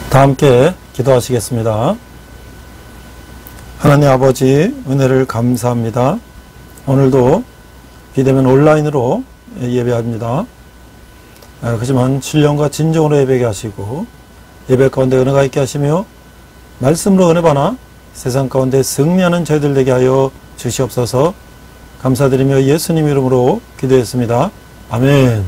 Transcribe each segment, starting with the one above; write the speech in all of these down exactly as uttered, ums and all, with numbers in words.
다 함께 기도하시겠습니다. 하나님 아버지, 은혜를 감사합니다. 오늘도 비대면 온라인으로 예배합니다. 하지만 신령과 진정으로 예배하게 하시고 예배 가운데 은혜가 있게 하시며 말씀으로 은혜 받아 세상 가운데 승리하는 저희들 되게 하여 주시옵소서. 감사드리며 예수님 이름으로 기도했습니다. 아멘.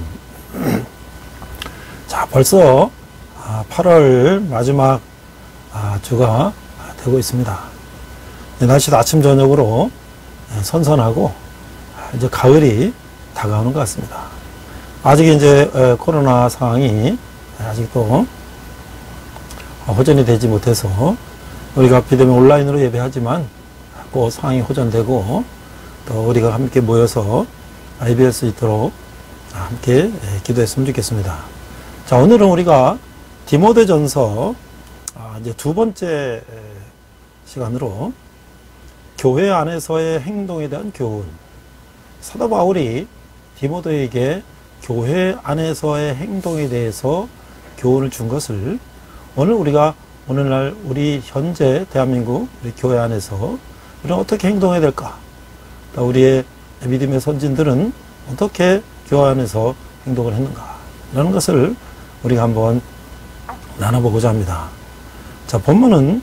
자, 벌써 팔월 마지막 주가 되고 있습니다. 날씨도 아침 저녁으로 선선하고 이제 가을이 다가오는 것 같습니다. 아직 이제 코로나 상황이 아직도 호전이 되지 못해서 우리가 비대면 온라인으로 예배하지만 꼭 상황이 호전되고 또 우리가 함께 모여서 예배할 수 있도록 함께 기도했으면 좋겠습니다. 자, 오늘은 우리가 디모데전서 이제 두 번째 시간으로 교회 안에서의 행동에 대한 교훈, 사도 바울이 디모데에게 교회 안에서의 행동에 대해서 교훈을 준 것을 오늘 우리가 오늘날 우리 현재 대한민국 우리 교회 안에서 우리는 어떻게 행동해야 될까? 또 우리의 믿음의 선진들은 어떻게 교회 안에서 행동을 했는가? 라는 것을 우리가 한번 나눠보고자 합니다. 자, 본문은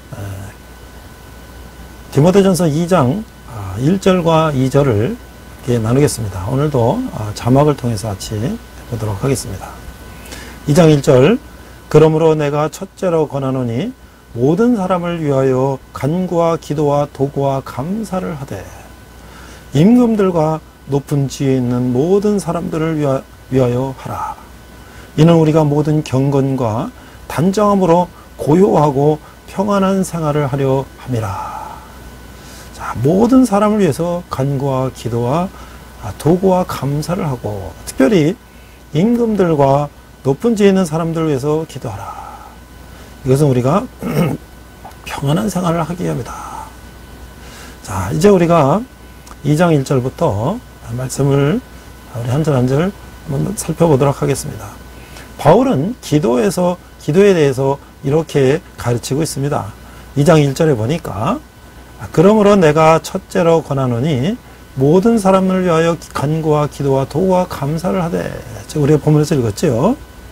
디모데전서 이 장 일 절과 이 절을 이렇게 나누겠습니다. 오늘도 자막을 통해서 같이 보도록 하겠습니다. 이 장 일 절, 그러므로 내가 첫째로 권하노니 모든 사람을 위하여 간구와 기도와 도구와 감사를 하되 임금들과 높은 지위에 있는 모든 사람들을 위하, 위하여 하라. 이는 우리가 모든 경건과 단정함으로 고요하고 평안한 생활을 하려 함이라. 자, 모든 사람을 위해서 간구와 기도와 도구와 감사를 하고 특별히 임금들과 높은 지위에 있는 사람들을 위해서 기도하라. 이것은 우리가 평안한 생활을 하기 위함이다. 자, 이제 우리가 이 장 일 절부터 말씀을 우리 한 절 한 절 한번 살펴보도록 하겠습니다. 바울은 기도에서 기도에 대해서 이렇게 가르치고 있습니다. 이 장 일 절에 보니까 그러므로 내가 첫째로 권하노니 모든 사람을 위하여 간구와 기도와 도구와 감사를 하되, 우리가 본문에서 읽었죠.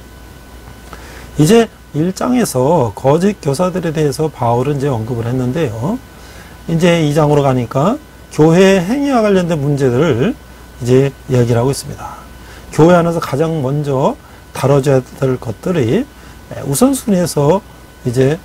이제 일 장에서 거짓 교사들에 대해서 바울은 이제 언급을 했는데요. 이제 이 장으로 가니까 교회 행위와 관련된 문제들을 이제 이야기를 하고 있습니다. 교회 안에서 가장 먼저 다뤄져야 될 것들이 우선순위에서 이제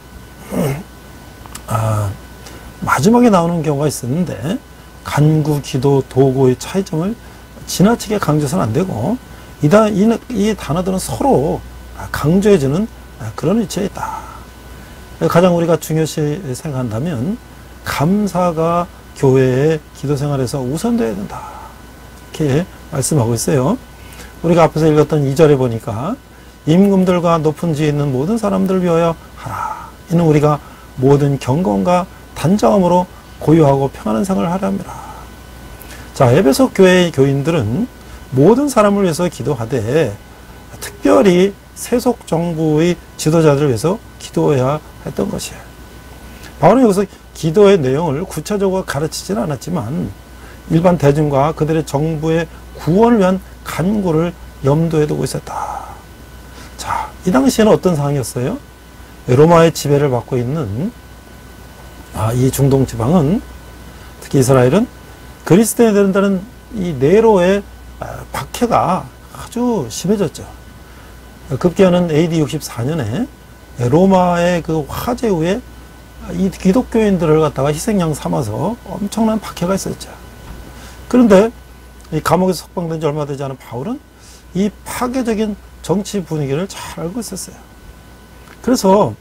아, 마지막에 나오는 경우가 있었는데 간구, 기도, 도구의 차이점을 지나치게 강조해서는 안 되고 이, 다, 이, 이 단어들은 서로 강조해주는 그런 위치에 있다. 가장 우리가 중요시 생각한다면 감사가 교회의 기도 생활에서 우선되어야 된다. 이렇게 말씀하고 있어요. 우리가 앞에서 읽었던 이 절에 보니까 임금들과 높은 지위에 있는 모든 사람들을 위하여 하라. 이는 우리가 모든 경건과 단정함으로 고요하고 평안한 생활을 하려 합니다. 자, 에베소 교회의 교인들은 모든 사람을 위해서 기도하되 특별히 세속 정부의 지도자들을 위해서 기도해야 했던 것이에요. 바울은 여기서 기도의 내용을 구체적으로 가르치지는 않았지만 일반 대중과 그들의 정부의 구원을 위한 간구를 염두에 두고 있었다. 자, 이 당시에는 어떤 상황이었어요? 로마의 지배를 받고 있는 아, 이 중동 지방은, 특히 이스라엘은 그리스도인에 대한 이 네로의 박해가 아주 심해졌죠. 급기야는 에이디 육십사 년에 로마의 그 화재 후에 이 기독교인들을 갖다가 희생양 삼아서 엄청난 박해가 있었죠. 그런데 이 감옥에서 석방된 지 얼마 되지 않은 바울은 이 파괴적인 정치 분위기를 잘 알고 있었어요. 그래서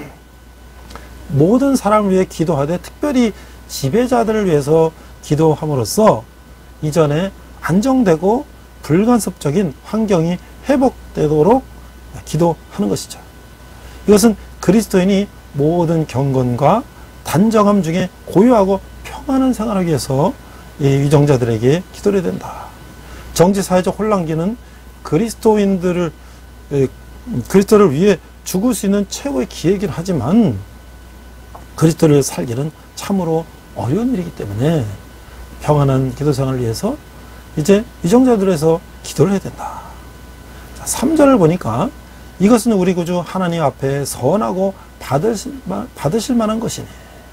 모든 사람을 위해 기도하되 특별히 지배자들을 위해서 기도함으로써 이전에 안정되고 불간섭적인 환경이 회복되도록 기도하는 것이죠. 이것은 그리스도인이 모든 경건과 단정함 중에 고요하고 평안한 생활하기 위해서 이 위정자들에게 기도를 해야 된다. 정치사회적 혼란기는 그리스도인들을 그리스도를 위해 죽을 수 있는 최고의 기회이긴 하지만 그리스도를 살기는 참으로 어려운 일이기 때문에 평안한 기도 생활을 위해서 이제 이정자들에서 기도를 해야 된다. 자, 삼 절을 보니까 이것은 우리 구주 하나님 앞에 선하고 받으실, 받으실 만한 것이니.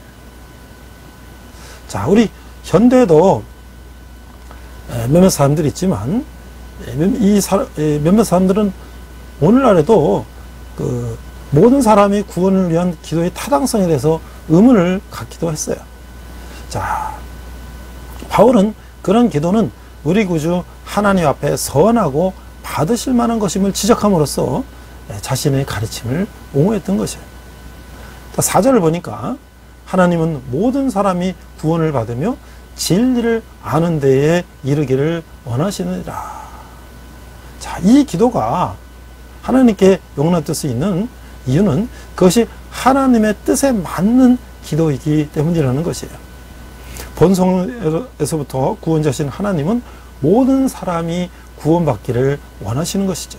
자, 우리 현대에도 몇몇 사람들이 있지만 이 사람, 몇몇 사람들은 오늘날에도 그 모든 사람이 구원을 위한 기도의 타당성에 대해서 의문을 갖기도 했어요. 자, 바울은 그런 기도는 우리 구주 하나님 앞에 선하고 받으실 만한 것임을 지적함으로써 자신의 가르침을 옹호했던 것이에요. 사 절을 보니까 하나님은 모든 사람이 구원을 받으며 진리를 아는 데에 이르기를 원하시느니라. 자, 이 기도가 하나님께 용납될 수 있는 이유는 그것이 하나님의 뜻에 맞는 기도이기 때문이라는 것이에요. 본성에서부터 구원자신 하나님은 모든 사람이 구원받기를 원하시는 것이죠.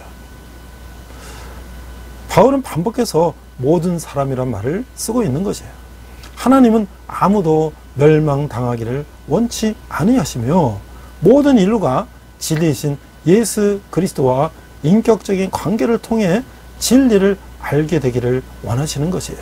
바울은 반복해서 모든 사람이란 말을 쓰고 있는 것이에요. 하나님은 아무도 멸망당하기를 원치 아니하시며 모든 인류가 진리이신 예수 그리스도와 인격적인 관계를 통해 진리를 알게 되기를 원하시는 것이에요.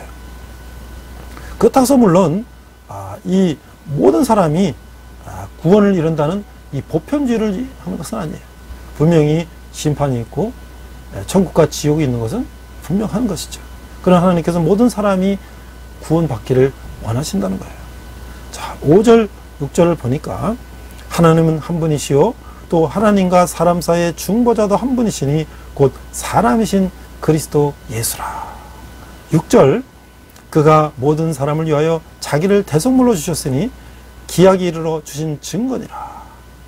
그렇다고 해서 물론 이 모든 사람이 구원을 이룬다는 이 보편주의를 하는 것은 아니에요. 분명히 심판이 있고 천국과 지옥이 있는 것은 분명한 것이죠. 그러나 하나님께서 모든 사람이 구원받기를 원하신다는 거예요. 자, 오 절, 육 절을 보니까 하나님은 한 분이시요 또 하나님과 사람 사이의 중보자도 한 분이시니 곧 사람이신 그리스도 예수라. 육 절, 그가 모든 사람을 위하여 자기를 대속물로 주셨으니 기약이 이르러 주신 증거니라.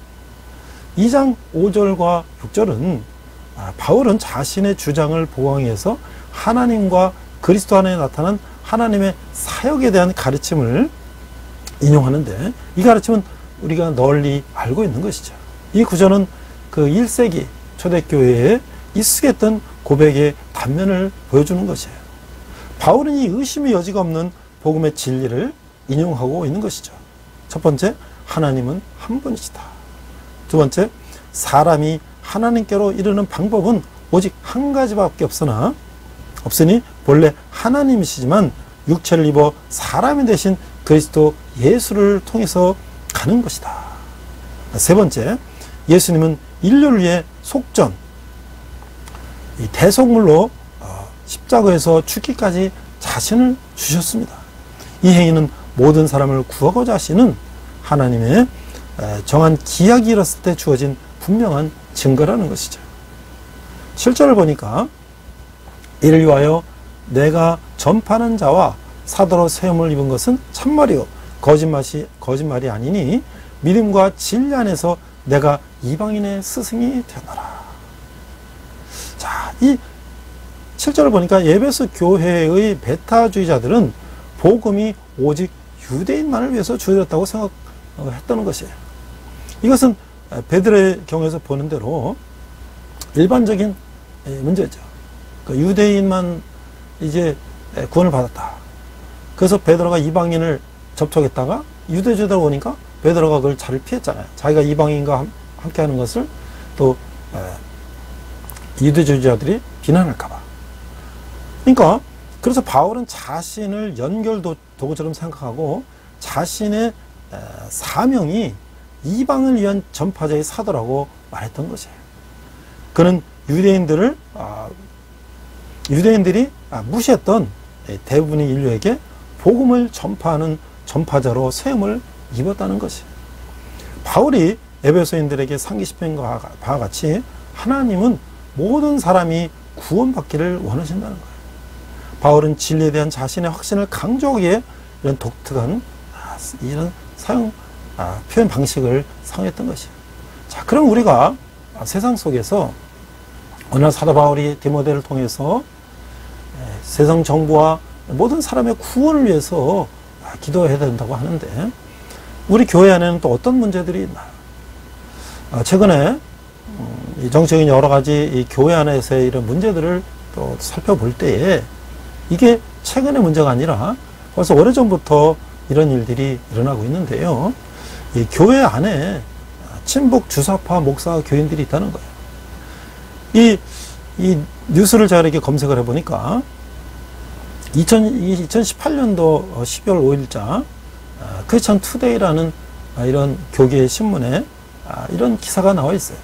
이 장 오 절과 육 절은 바울은 자신의 주장을 보강하기 위해서 하나님과 그리스도 안에 나타난 하나님의 사역에 대한 가르침을 인용하는데 이 가르침은 우리가 널리 알고 있는 것이죠. 이 구절은 그 일 세기 초대교회에 익숙했던 고백의 단면을 보여주는 것이에요. 바울은 이 의심의 여지가 없는 복음의 진리를 인용하고 있는 것이죠. 첫 번째, 하나님은 한 분이시다. 두 번째, 사람이 하나님께로 이르는 방법은 오직 한 가지밖에 없으나 없으니 본래 하나님이시지만 육체를 입어 사람이 되신 그리스도 예수를 통해서 가는 것이다. 세 번째, 예수님은 인류를 위해 속전, 이 대속물로 십자가에서 죽기까지 자신을 주셨습니다. 이 행위는 모든 사람을 구하고자 하시는 하나님의 정한 기약이 이뤘을 때 주어진 분명한 증거라는 것이죠. 칠 절을 보니까 이를 위하여 내가 전파하는 자와 사도로 세움을 입은 것은 참말이요 거짓말이, 거짓말이 아니니 믿음과 진리 안에서 내가 이방인의 스승이 되노라. 자, 이 칠 절을 보니까 에베소 교회의 베타주의자들은 복음이 오직 유대인만을 위해서 주어졌다고 생각했다는 것이에요. 이것은 베드로의 경우에서 보는 대로 일반적인 문제죠. 그러니까 유대인만 이제 구원을 받았다. 그래서 베드로가 이방인을 접촉했다가 유대주의자가 오니까 베드로가 그걸 잘 피했잖아요. 자기가 이방인과 함께하는 것을 또 유대주의자들이 비난할까봐. 그러니까 그래서 바울은 자신을 연결 도구처럼 생각하고 자신의 사명이 이방을 위한 전파자의 사도라고 말했던 것이에요. 그는 유대인들을 유대인들이 무시했던 대부분의 인류에게 복음을 전파하는 전파자로 세움을 입었다는 것이에요. 바울이 에베소인들에게 상기시킨 바와 같이 하나님은 모든 사람이 구원받기를 원하신다는 거예요. 바울은 진리에 대한 자신의 확신을 강조하기에 이런 독특한 이런 사용 표현 방식을 사용했던 것이에요. 자, 그럼 우리가 세상 속에서 오늘 사도 바울이 디모데를 통해서 세상 정부와 모든 사람의 구원을 위해서 기도해야 된다고 하는데 우리 교회 안에는 또 어떤 문제들이 있나요? 최근에 정치적인 여러 가지 이 교회 안에서의 이런 문제들을 또 살펴볼 때에 이게 최근의 문제가 아니라 벌써 오래전부터 이런 일들이 일어나고 있는데요. 이 교회 안에 친북 주사파 목사 교인들이 있다는 거예요. 이, 이 뉴스를 제가 이렇게 검색을 해보니까 이천십팔 년도 십이월 오일자 크리스천 투데이라는 이런 교계 신문에 이런 기사가 나와 있어요.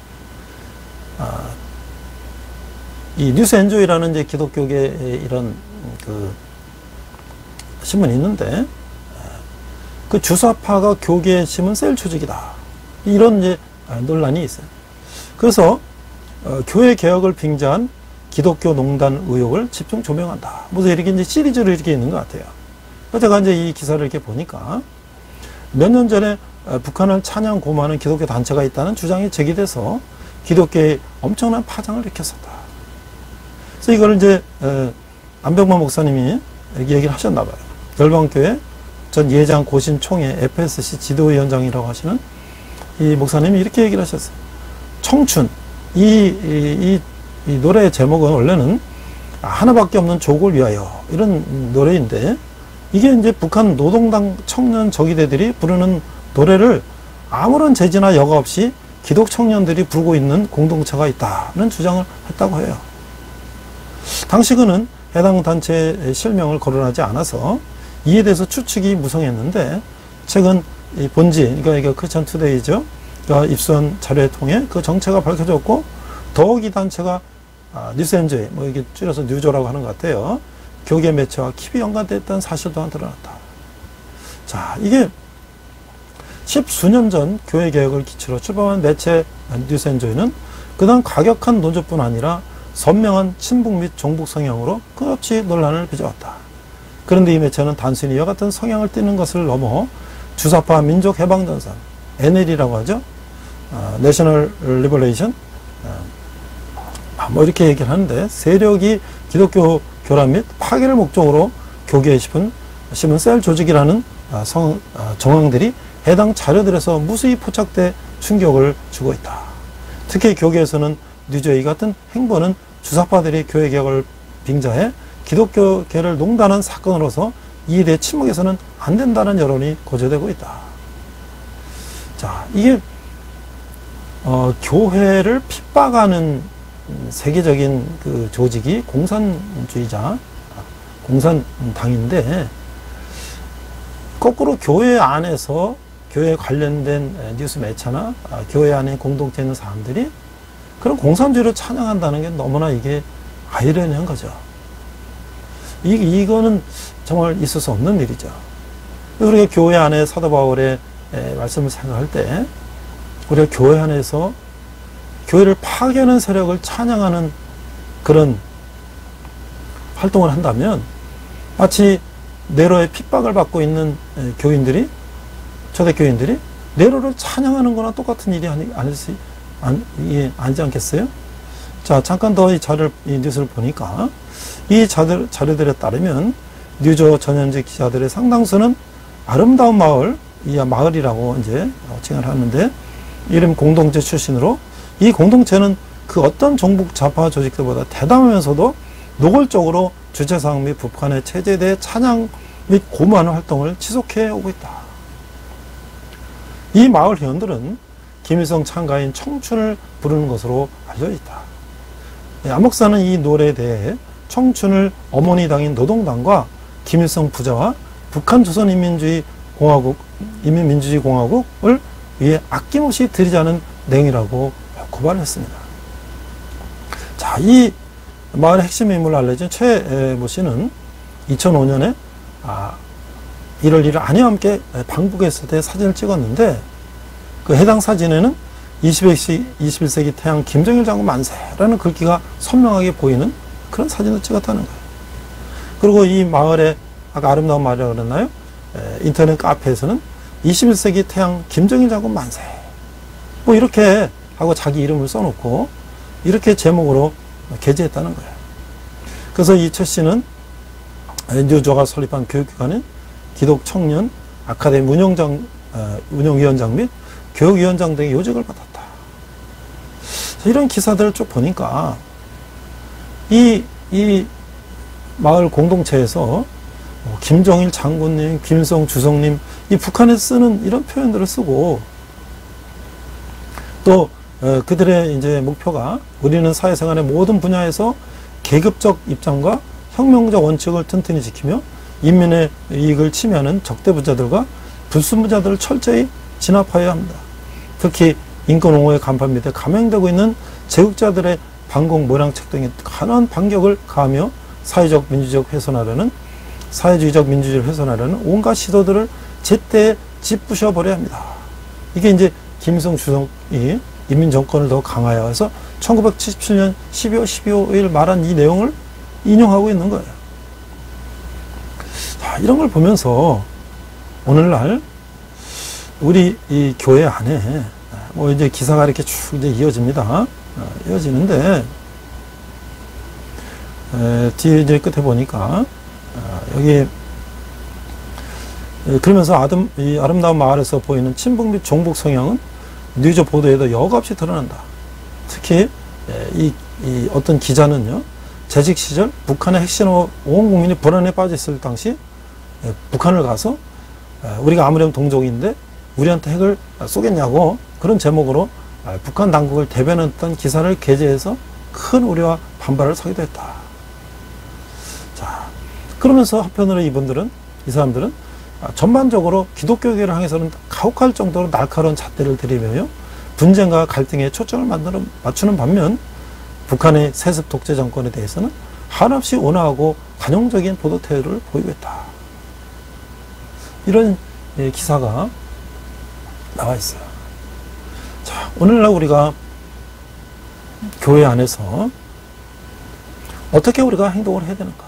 이 뉴스 엔조이라는 이제 기독교계 이런 그 신문이 있는데 그 주사파가 교계에 심은 셀 조직이다. 이런 이제 논란이 있어요. 그래서 어, 교회 개혁을 빙자한 기독교 농단 의혹을 집중 조명한다. 무슨 이렇게 이제 시리즈로 이렇게 있는 것 같아요. 제가 이제 이 기사를 이렇게 보니까 몇 년 전에 북한을 찬양 고마하는 기독교 단체가 있다는 주장이 제기돼서 기독교에 엄청난 파장을 일으켰었다. 그래서 이걸 이제 안병만 목사님이 얘기를 하셨나 봐요. 열방교회 전 예장 고신 총회 에프에스씨 지도위원장이라고 하시는 이 목사님이 이렇게 얘기를 하셨어요. 청춘. 이, 이, 이 노래의 제목은 원래는 하나밖에 없는 조국을 위하여 이런 노래인데 이게 이제 북한 노동당 청년 저기대들이 부르는 노래를 아무런 제지나 여과 없이 기독 청년들이 부르고 있는 공동체가 있다는 주장을 했다고 해요. 당시 그는 해당 단체의 실명을 거론하지 않아서 이에 대해서 추측이 무성했는데 최근 이 본지, 그러니까 크리스천 투데이죠. 그러니까 입수한 자료를 통해 그 정체가 밝혀졌고 더욱 이 단체가 아, 뉴스엔조이, 뭐 이게 줄여서 뉴조라고 하는 것 같아요. 교계 매체와 깊이 연관됐다는 사실 또한 드러났다. 자, 이게 십수년 전 교회 개혁을 기초로 출범한 매체 뉴스엔조이는 그다음 과격한 논조뿐 아니라 선명한 친북 및 종북 성향으로 끝없이 논란을 빚어왔다. 그런데 이 매체는 단순히 이와 같은 성향을 띠는 것을 넘어 주사파 민족해방전선, 엔엘이라고 하죠. 어, 내셔널 리버레이션, 어, 뭐 이렇게 얘기를 하는데 세력이 기독교 교란 및 파괴를 목적으로 교계에 심은, 심은 셀 조직이라는 어, 성, 어, 정황들이 해당 자료들에서 무수히 포착돼 충격을 주고 있다. 특히 교계에서는 뉴저이 같은 행보는 주사파들이 교회 개혁을 빙자해 기독교계를 농단한 사건으로서 이에 대해 침묵해서는 안 된다는 여론이 고조되고 있다. 자, 이게 어, 교회를 핍박하는 세계적인 그 조직이 공산주의자, 공산당인데 거꾸로 교회 안에서 교회에 관련된 뉴스 매체나 교회 안에 공동체에 있는 사람들이 그런 공산주의를 찬양한다는 게 너무나 이게 아이러니한 거죠. 이, 이거는 정말 있을 수 없는 일이죠. 우리가 교회 안에 사도 바울의 말씀을 생각할 때 우리가 교회 안에서 교회를 파괴하는 세력을 찬양하는 그런 활동을 한다면 마치 네로의 핍박을 받고 있는 교인들이, 초대교인들이 네로를 찬양하는 거나 똑같은 일이 아니, 아니지, 아니, 아니지 않겠어요? 자, 잠깐 더 이 자료를, 이 뉴스를 보니까 이 자료, 자료들에 따르면 뉴저 전현직 기자들의 상당수는 아름다운 마을, 이 마을이라고 이제 칭을 하는데 이름 공동체 출신으로 이 공동체는 그 어떤 종북 좌파 조직들보다 대담하면서도 노골적으로 주체사항 및 북한의 체제에 대해 찬양 및 고무하는 활동을 지속해 오고 있다. 이 마을 회원들은 김일성 창가인 청춘을 부르는 것으로 알려져 있다. 안 목사는 이 노래에 대해 청춘을 어머니 당인 노동당과 김일성 부자와 북한 조선인민주의 공화국, 인민민주주의 공화국을 위해 아낌없이 들이자는 내용이라고 고발을 했습니다. 자, 이 마을의 핵심 인물로 알려진 최모 씨는 이천오 년에 아, 일월 일일 아내와 함께 방북에 있을 때 사진을 찍었는데 그 해당 사진에는 이십일 세기 태양 김정일 장군 만세라는 글귀가 선명하게 보이는 그런 사진을 찍었다는 거예요. 그리고 이 마을의 아까 아름다운 마을이라고 그랬나요? 에, 인터넷 카페에서는 이십일 세기 태양 김정일 장군 만세 뭐 이렇게 하고 자기 이름을 써놓고 이렇게 제목으로 게재했다는 거예요. 그래서 이 최 씨는 뉴저가 설립한 교육기관인 기독청년 아카데미 운영장, 어, 운영위원장 및 교육위원장 등의 요직을 받았다. 이런 기사들을 쭉 보니까 이 이, 이 마을 공동체에서 뭐 김정일 장군님, 김일성 주석님, 이 북한에서 쓰는 이런 표현들을 쓰고, 또 어, 그들의 이제 목표가 우리는 사회생활의 모든 분야에서 계급적 입장과 혁명적 원칙을 튼튼히 지키며 인민의 이익을 침해하는 적대부자들과 불순부자들을 철저히 진압하여야 합니다. 특히 인권 옹호의 간판 밑에 감행되고 있는 제국자들의 반공 모량책 등의 강한 반격을 가하며 사회적 민주적 훼손하려는 사회주의적 민주주의를 훼손하려는 온갖 시도들을 제때 짓부셔버려야 합니다. 이게 이제 김일성 주석이 인민정권을 더 강화해서 천구백칠십칠 년 십이월 십이일 말한 이 내용을 인용하고 있는 거예요. 자, 이런 걸 보면서 오늘날 우리 이 교회 안에 뭐 이제 기사가 이렇게 쭉 이제 이어집니다. 이어지는데 에, 뒤에 이제 끝에 보니까 어, 여기 그러면서 아름, 이 아름다운 마을에서 보이는 친북 및 종북 성향은 뉴저 보도에도 여과없이 드러난다. 특히 이, 이 어떤 기자는요, 재직 시절 북한의 핵실험으로 온 국민이 불안에 빠져 있을 당시 북한을 가서 우리가 아무렴 동족인데 우리한테 핵을 쏘겠냐고 그런 제목으로 북한 당국을 대변했던 기사를 게재해서 큰 우려와 반발을 사기도 했다. 자, 그러면서 한편으로 이분들은, 이 사람들은 전반적으로 기독교계를 향해서는 가혹할 정도로 날카로운 잣대를 들이며 분쟁과 갈등에 초점을 만들어 맞추는 반면 북한의 세습 독재 정권에 대해서는 한없이 온화하고 관용적인 보도 태도를 보이고 있다. 이런 기사가 나와 있어요. 자, 오늘날 우리가 교회 안에서 어떻게 우리가 행동을 해야 되는가?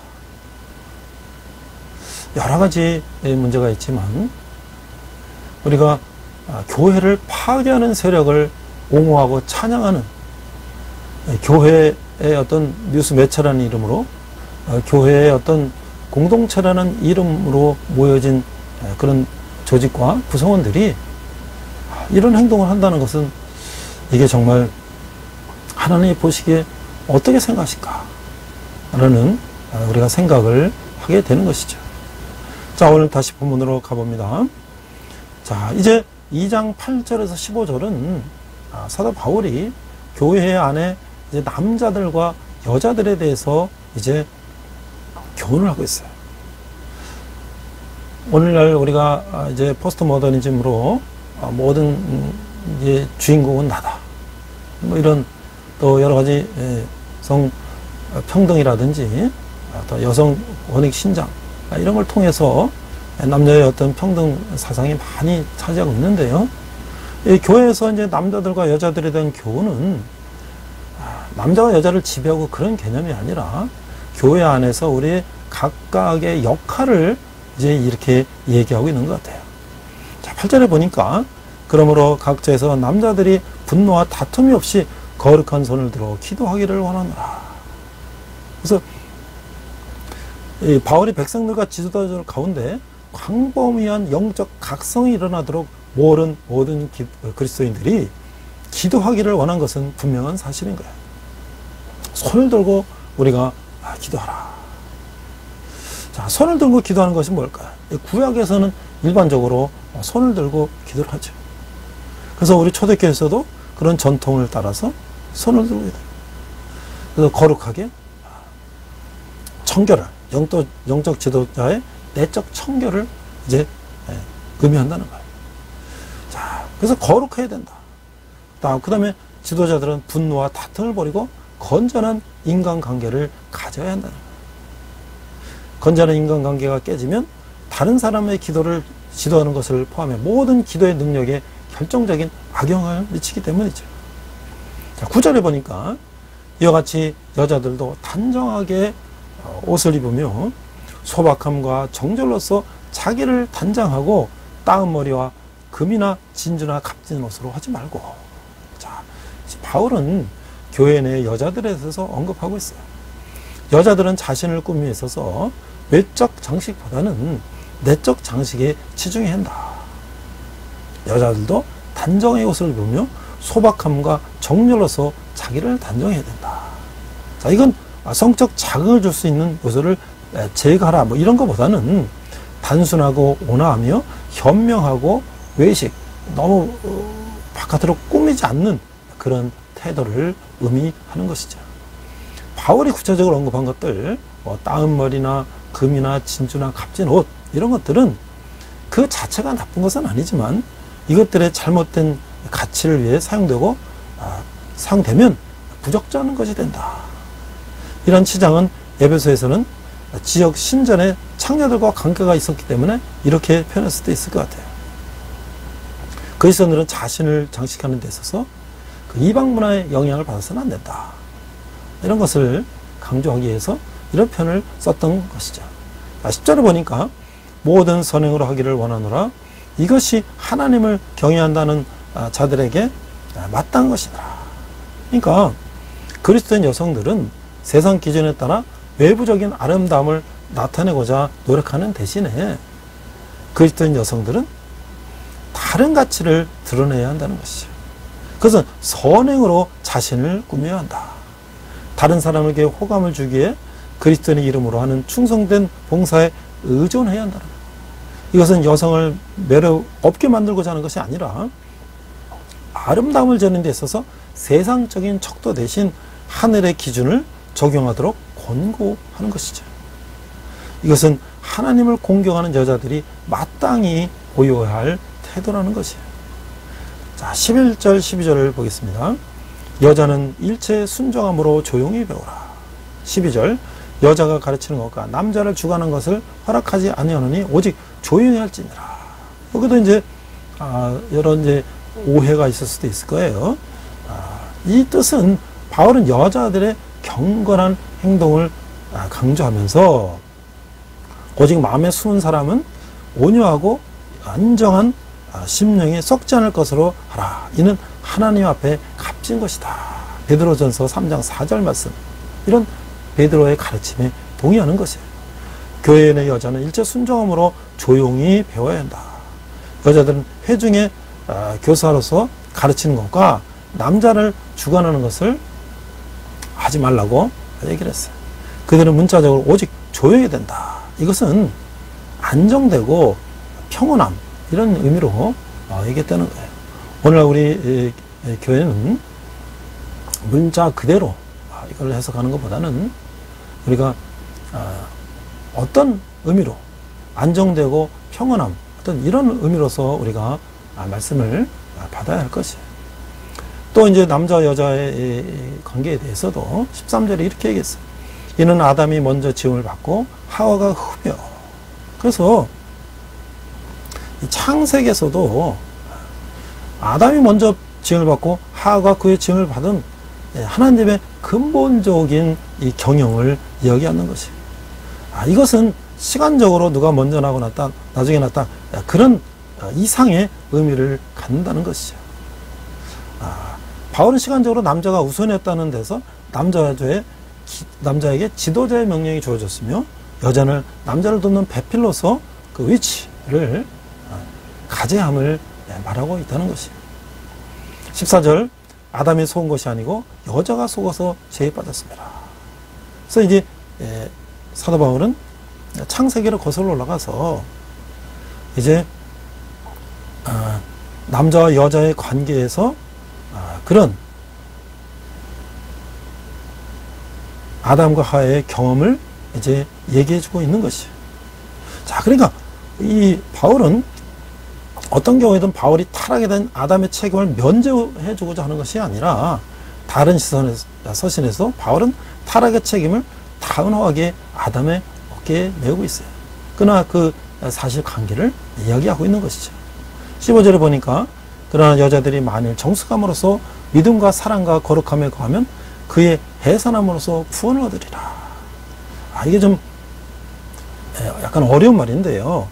여러 가지 문제가 있지만 우리가 교회를 파괴하는 세력을 옹호하고 찬양하는 교회의 어떤 뉴스 매체라는 이름으로 교회의 어떤 공동체라는 이름으로 모여진 그런 조직과 구성원들이 이런 행동을 한다는 것은 이게 정말 하나님이 보시기에 어떻게 생각하실까? 라는 우리가 생각을 하게 되는 것이죠. 자, 오늘 다시 본문으로 가봅니다. 자, 이제 이 장 팔 절에서 십오 절은 사도 바울이 교회 안에 이제 남자들과 여자들에 대해서 이제 교훈을 하고 있어요. 오늘날 우리가 이제 포스트 모더니즘으로 모든 이제 주인공은 나다. 뭐 이런 또 여러 가지 성 평등이라든지 또 여성 권익 신장 이런 걸 통해서 남녀의 어떤 평등 사상이 많이 차지하고 있는데요. 이 교회에서 이제 남자들과 여자들에 대한 교훈은 남자와 여자를 지배하고 그런 개념이 아니라 교회 안에서 우리의 각각의 역할을 이제 이렇게 얘기하고 있는 것 같아요. 자, 팔 절에 보니까 그러므로 각처에서 남자들이 분노와 다툼이 없이 거룩한 손을 들어 기도하기를 원하노라. 그래서 이 바울이 백성들과 지도자들 가운데 광범위한 영적 각성이 일어나도록 모든 모든 기, 그리스도인들이 기도하기를 원한 것은 분명한 사실인 거예요. 손을 들고 우리가 아, 기도하라. 자, 손을 들고 기도하는 것이 뭘까요? 구약에서는 일반적으로 손을 들고 기도를 하죠. 그래서 우리 초대교회에서도 그런 전통을 따라서 손을 들고 기도해요. 그래서 거룩하게 청결을, 영적, 영적 지도자의 내적 청결을 이제 의미한다는 거예요. 자, 그래서 거룩해야 된다. 그 다음에 지도자들은 분노와 다툼을 버리고 건전한 인간관계를 가져야 한다는 거예요. 건전한 인간관계가 깨지면 다른 사람의 기도를 지도하는 것을 포함해 모든 기도의 능력에 결정적인 악영향을 미치기 때문이죠. 자, 구 절에 보니까 이와 같이 여자들도 단정하게 옷을 입으며 소박함과 정절로서 자기를 단장하고 따은 머리와 금이나 진주나 값진 옷으로 하지 말고. 자, 바울은 교회 내 여자들에 대해서 언급하고 있어요. 여자들은 자신을 꾸미에 있어서 외적 장식보다는 내적 장식에 치중해야 한다. 여자들도 단정의 옷을 입으며 소박함과 정렬로서 자기를 단정해야 된다. 자, 이건 성적 자극을 줄 수 있는 요소를 제거하라 뭐 이런 것보다는 단순하고 온화하며 현명하고 외식, 너무 바깥으로 꾸미지 않는 그런 태도를 의미하는 것이죠. 바울이 구체적으로 언급한 것들, 뭐 따은 머리나 금이나 진주나 값진 옷 이런 것들은 그 자체가 나쁜 것은 아니지만 이것들의 잘못된 가치를 위해 사용되고 아, 사용되면 부적절한 것이 된다. 이런 치장은 에베소에서는 지역 신전의 창녀들과 관계가 있었기 때문에 이렇게 표현할 수도 있을 것 같아요. 그리스도인들은 자신을 장식하는 데 있어서 그 이방 문화의 영향을 받아서는 안 된다. 이런 것을 강조하기 위해서 이런 표현을 썼던 것이죠. 십 절을 보니까 모든 선행으로 하기를 원하노라. 이것이 하나님을 경외한다는 자들에게 마땅한 것이다. 그러니까 그리스도인 여성들은 세상 기준에 따라 외부적인 아름다움을 나타내고자 노력하는 대신에 그리스도인 여성들은 다른 가치를 드러내야 한다는 것이죠. 그것은 선행으로 자신을 꾸며야 한다. 다른 사람에게 호감을 주기에 그리스도인의 이름으로 하는 충성된 봉사에 의존해야 한다는 거예요. 이것은 여성을 매력 없게 만들고자 하는 것이 아니라 아름다움을 재는 데 있어서 세상적인 척도 대신 하늘의 기준을 적용하도록 권고하는 것이죠. 이것은 하나님을 공경하는 여자들이 마땅히 보여야 할 태도라는 것이에요. 자, 십일 절, 십이 절을 보겠습니다. 여자는 일체에 순종함으로 조용히 배우라. 십이 절, 여자가 가르치는 것과 남자를 주관하는 것을 허락하지 아니하노니 오직 조용히 할지니라. 여기도 이제 아, 여러 이제 오해가 있을 수도 있을 거예요. 아, 이 뜻은 바울은 여자들의 경건한 행동을 아, 강조하면서 오직 마음에 숨은 사람은 온유하고 안정한 아, 심령이 썩지 않을 것으로 하라. 이는 하나님 앞에 값진 것이다. 베드로전서 삼 장 사 절 말씀. 이런 베드로의 가르침에 동의하는 것이에요. 교회 내 여자는 일체 순종함으로 조용히 배워야 한다. 여자들은 회중의 어, 교사로서 가르치는 것과 남자를 주관하는 것을 하지 말라고 얘기를 했어요. 그들은 문자적으로 오직 조용해야 된다. 이것은 안정되고 평온함 이런 의미로 어, 얘기했다는 거예요. 오늘 우리 에, 에, 교회는 문자 그대로 어, 이걸 해석하는 것보다는 우리가 어, 어떤 의미로 안정되고 평온함 어떤 이런 의미로서 우리가 말씀을 받아야 할 것이에요. 또 이제 남자 여자의 관계에 대해서도 십삼 절에 이렇게 얘기했어요. 이는 아담이 먼저 지음을 받고 하와가 후며. 그래서 창세기에서도 아담이 먼저 지음을 받고 하와가 그의 지음을 받은 하나님의 근본적인 이 경영을 이야기하는 것이에요. 아, 이것은 시간적으로 누가 먼저 나고 났다, 나중에 났다, 그런 이상의 의미를 갖는다는 것이죠. 아, 바울은 시간적으로 남자가 우선이었다는 데서 남자의, 남자에게 지도자의 명령이 주어졌으며 여자는 남자를 돕는 배필로서 그 위치를 가져야 함을 말하고 있다는 것이에요. 십사 절, 아담이 속은 것이 아니고 여자가 속아서 죄에 빠졌습니다. 그래서 이제 예, 사도 바울은 창세기로 거슬러 올라가서 이제 아, 남자와 여자의 관계에서 아, 그런 아담과 하와의 경험을 이제 얘기해주고 있는 것이에요. 자, 그러니까 이 바울은 어떤 경우에든 바울이 타락에 대한 아담의 책임을 면제해주고자 하는 것이 아니라 다른 시선에서, 서신에서 바울은 타락의 책임을 단호하게 아담의 어깨에 메우고 있어요. 그러나 그 사실관계를 이야기하고 있는 것이죠. 십오 절에 보니까 그러나 여자들이 만일 정숙함으로써 믿음과 사랑과 거룩함에 거하면 그의 해산함으로써 구원을 얻으리라. 아, 이게 좀 약간 어려운 말인데요.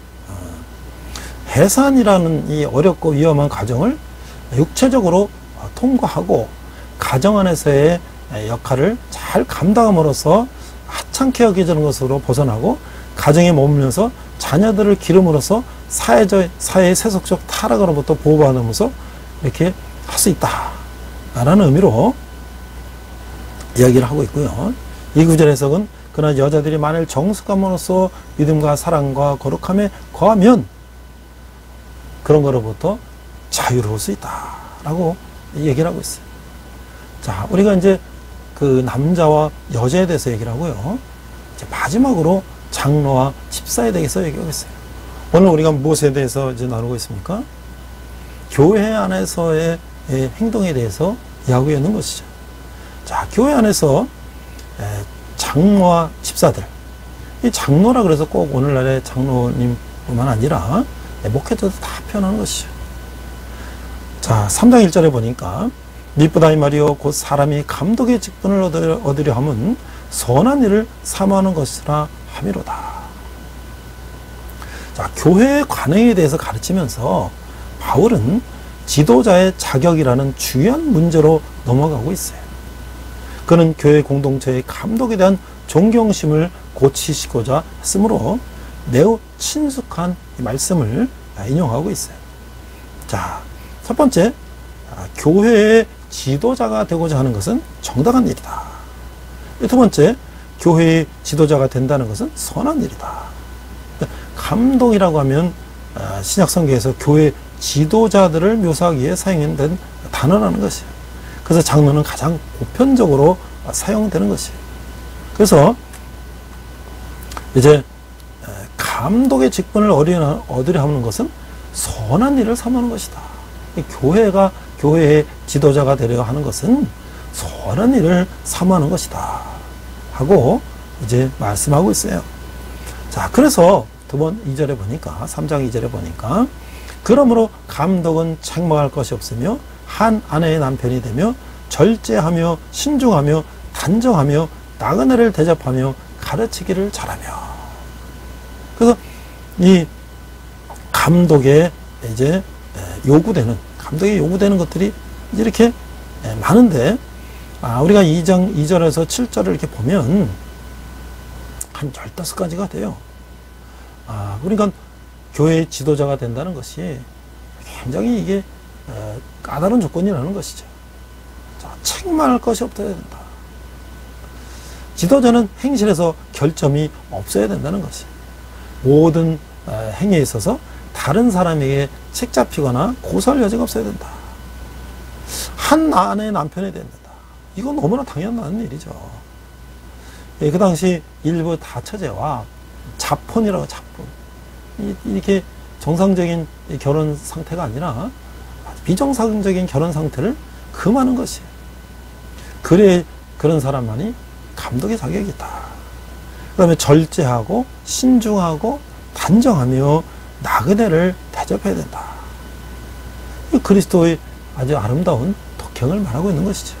해산이라는 이 어렵고 위험한 과정을 육체적으로 통과하고 가정 안에서의 역할을 잘 감당함으로써 하찮게 여겨지는 것으로 벗어나고 가정에 머물면서 자녀들을 기름으로써 사회적, 사회의 세속적 타락으로부터 보호받으면서 이렇게 할 수 있다 라는 의미로 이야기를 하고 있고요. 이 구절 해석은 그러나 여자들이 만일 정숙함으로써 믿음과 사랑과 거룩함에 거하면 그런 거로부터 자유로울 수 있다라고 얘기를 하고 있어요. 자, 우리가 이제 그 남자와 여자에 대해서 얘기를 하고요. 이제 마지막으로 장로와 집사에 대해서 얘기하고 있어요. 오늘 우리가 무엇에 대해서 이제 나누고 있습니까? 교회 안에서의 행동에 대해서 이야기하고 있는 것이죠. 자, 교회 안에서 장로와 집사들, 이 장로라 그래서 꼭 오늘날의 장로님뿐만 아니라 목회자도 다 표현하는 것이죠. 자, 삼 장 일 절에 보니까 미쁘다 이 말이요 곧 사람이 감독의 직분을 얻으려, 얻으려 함은 선한 일을 사모하는 것이라 함이로다. 자, 교회의 관행에 대해서 가르치면서 바울은 지도자의 자격이라는 중요한 문제로 넘어가고 있어요. 그는 교회 공동체의 감독에 대한 존경심을 고치시고자 했으므로 매우 친숙한 이 말씀을 인용하고 있어요. 자, 첫 번째, 교회의 지도자가 되고자 하는 것은 정당한 일이다. 두 번째, 교회의 지도자가 된다는 것은 선한 일이다. 감독이라고 하면 신약 성경에서 교회 지도자들을 묘사하기 위해 사용된 단어라는 것이에요. 그래서 장로는 가장 보편적으로 사용되는 것이에요. 그래서 이제 감독의 직분을 얻으려 하는 것은 선한 일을 삼는 것이다. 교회가 교회의 지도자가 되려 하는 것은 선한 일을 삼는 것이다 하고 이제 말씀하고 있어요. 자, 그래서 두 번 이 절에 보니까 삼 장 이 절에 보니까 그러므로 감독은 책망할 것이 없으며 한 아내의 남편이 되며 절제하며 신중하며 단정하며 나그네를 대접하며 가르치기를 잘하며. 그래서 이 감독에 이제 요구되는 감독에 요구되는 것들이 이렇게 많은데, 아, 우리가 이 장 이 절에서 칠 절을 이렇게 보면 한 열다섯 가지가 돼요. 아, 그러니까 교회의 지도자가 된다는 것이 굉장히 이게 까다로운 조건이라는 것이죠. 자, 책망할 것이 없어야 된다. 지도자는 행실에서 결점이 없어야 된다는 것이. 모든 행위에 있어서 다른 사람에게 책 잡히거나 고소할 여지가 없어야 된다. 한 아내의 남편이 된다. 이건 너무나 당연한 일이죠. 예, 그 당시 일부 다처제와 자폰이라고 자폰. 이렇게 정상적인 결혼 상태가 아니라 비정상적인 결혼 상태를 금하는 것이에요. 그래, 그런 사람만이 감독의 자격이 있다. 그 다음에 절제하고 신중하고 단정하며 나그네를 대접해야 된다. 그리스도의 아주 아름다운 독행을 말하고 있는 것이죠.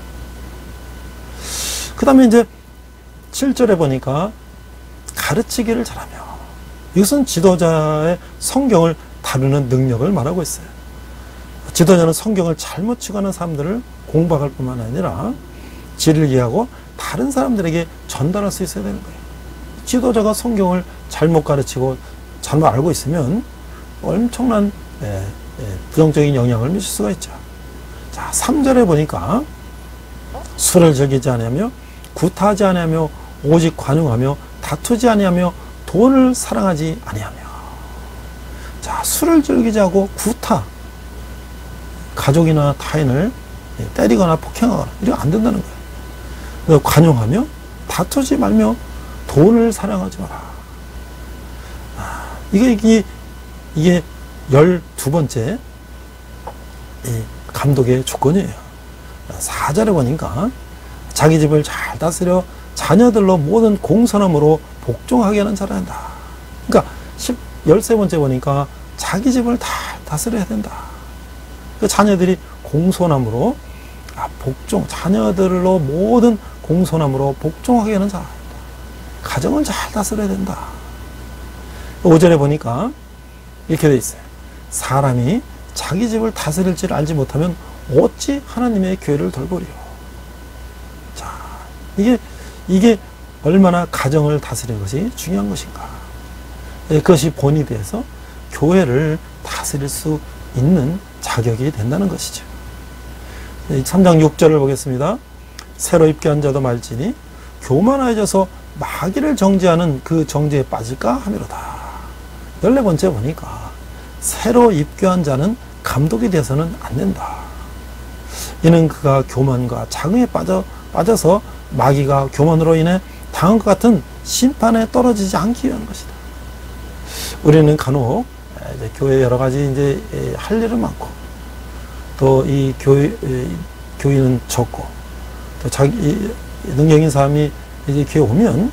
그 다음에 이제 칠 절에 보니까 가르치기를 잘하며, 이것은 지도자의 성경을 다루는 능력을 말하고 있어요. 지도자는 성경을 잘못 치고하는 사람들을 공부할 뿐만 아니라 진리를 이해하고 다른 사람들에게 전달할 수 있어야 되는 거예요. 지도자가 성경을 잘못 가르치고 잘못 알고 있으면 엄청난 예, 예, 부정적인 영향을 미칠 수가 있죠. 자, 삼 절에 보니까 술을 즐기지 아니하며 구타하지 아니하며 오직 관용하며 다투지 아니하며 돈을 사랑하지 아니하며. 자, 술을 즐기지 않고 구타, 가족이나 타인을 때리거나 폭행하거나 이러면 안 된다는 거예요. 그래서 관용하며 다투지 말며 돈을 사랑하지 마라. 아, 이게, 이게, 이게 열두 번째 이 감독의 조건이에요. 사 절에 보니까 자기 집을 잘 다스려 자녀들로 모든 공손함으로 복종하게 하는 자라 한다. 그러니까 열세 번째 보니까 자기 집을 다 다스려야 된다. 그 자녀들이 공손함으로 아, 복종, 자녀들로 모든 공손함으로 복종하게 하는 자라. 가정을 잘 다스려야 된다. 오 절에 보니까 이렇게 돼 있어요. 사람이 자기 집을 다스릴 줄 알지 못하면 어찌 하나님의 교회를 돌보리요. 자, 이게 이게 얼마나 가정을 다스리는 것이 중요한 것인가. 그것이 본이 돼서 교회를 다스릴 수 있는 자격이 된다는 것이죠. 삼 장 육 절을 보겠습니다. 새로 입게 한 자도 말지니 교만해져서 마귀를 정죄하는 그 정죄에 빠질까 하미로다. 열네 번째 보니까 새로 입교한 자는 감독이 되어서는 안 된다. 이는 그가 교만과 자긍에 빠져, 빠져서 마귀가 교만으로 인해 당한 것 같은 심판에 떨어지지 않기 위한 것이다. 우리는 간혹 이제 교회 여러 가지 이제 할 일은 많고 또 이 교회 교인은 적고 또 자기 능력 있는 사람이 이제 교회 오면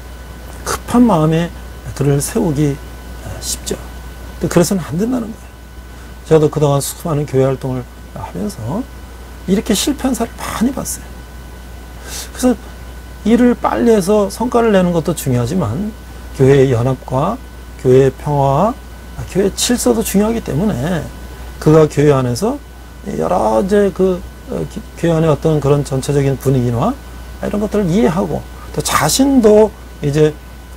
급한 마음에 그를 세우기 쉽죠. 또 그래서는 안 된다는 거예요. 저도 그동안 수많은 교회 활동을 하면서 이렇게 실패한 사례를 많이 봤어요. 그래서 일을 빨리 해서 성과를 내는 것도 중요하지만 교회의 연합과 교회의 평화와 교회의 질서도 중요하기 때문에 그가 교회 안에서 여러 이제 그 교회 안의 어떤 그런 전체적인 분위기나 이런 것들을 이해하고 또 자신도 이제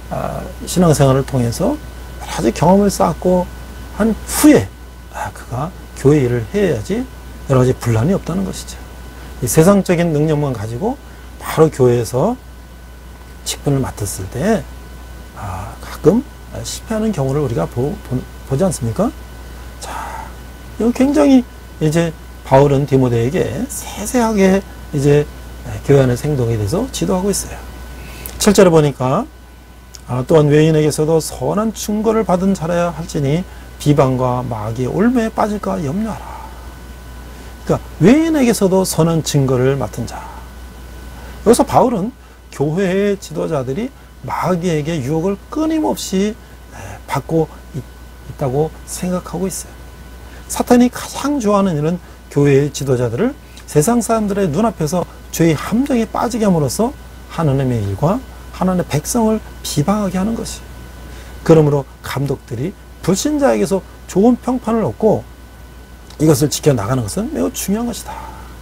신앙생활을 통해서 여러 가지 경험을 쌓고 한 후에 그가 교회 일을 해야지 여러 가지 분란이 없다는 것이죠. 이 세상적인 능력만 가지고 바로 교회에서 직분을 맡았을 때 아, 가끔 실패하는 경우를 우리가 보, 보, 보지 않습니까? 자, 이거 굉장히 이제 바울은 디모데에게 세세하게 이제 교회 안에서 행동에 대해서 지도하고 있어요. 칠 절에 보니까 아, 또한 외인에게서도 선한 충고를 받은 자라야 할지니 비방과 마귀의 올매에 빠질까 염려하라. 그러니까 외인에게서도 선한 증거를 맡은 자. 여기서 바울은 교회의 지도자들이 마귀에게 유혹을 끊임없이 받고 있다고 생각하고 있어요. 사탄이 가장 좋아하는 일은 교회의 지도자들을 세상 사람들의 눈앞에서 죄의 함정에 빠지게 함으로써 하나님의 일과 하나님의 백성을 비방하게 하는 것이에요. 그러므로 감독들이 불신자에게서 좋은 평판을 얻고 이것을 지켜나가는 것은 매우 중요한 것이다.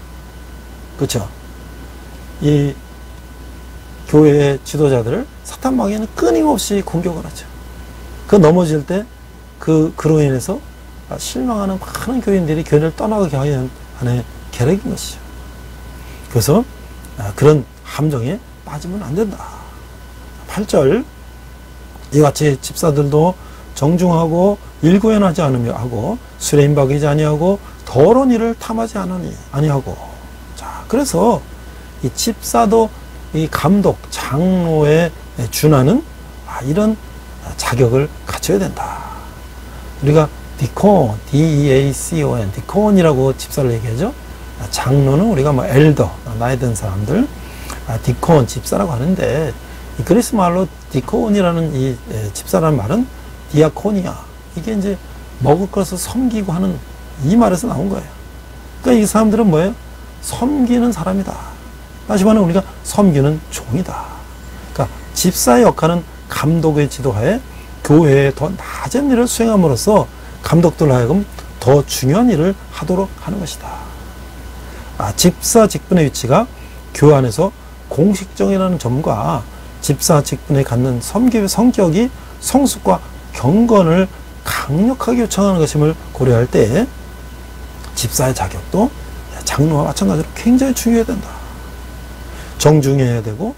그렇죠? 이 교회의 지도자들을 사탄 마귀는 끊임없이 공격을 하죠. 그 넘어질 때 그, 그로 인해서 실망하는 많은 교인들이 교회를 떠나가게 하는 하나의 계략인 것이죠. 그래서 그런 함정에 빠지면 안 된다. 팔 절 이같이 집사들도 정중하고 일구연하지 않으며 하고 술에 임박이지 아니하고 더러운 일을 탐하지 않으니 아니하고. 자, 그래서 이 집사도 이 감독 장로에 준하는 이런 자격을 갖춰야 된다. 우리가 디콘, 디 이 에이 씨 오 엔, 디콘이라고 집사를 얘기하죠. 장로는 우리가 뭐 엘더, 나이 든 사람들, 디콘, 집사라고 하는데 이 그리스 말로 디콘이라는 이 집사라는 말은 디아코니아, 이게 이제 먹을 것을 섬기고 하는 이 말에서 나온 거예요. 그러니까 이 사람들은 뭐예요? 섬기는 사람이다. 다시 말하면 우리가 섬기는 종이다. 그러니까 집사의 역할은 감독의 지도하에 교회에 더 낮은 일을 수행함으로써 감독들 하여금 더 중요한 일을 하도록 하는 것이다. 아, 집사 직분의 위치가 교회 안에서 공식적이라는 점과 집사 직분에 갖는 섬기의 성격이 성숙과 경건을 강력하게 요청하는 것임을 고려할 때 집사의 자격도 장로와 마찬가지로 굉장히 중요해야 된다. 정중해야 되고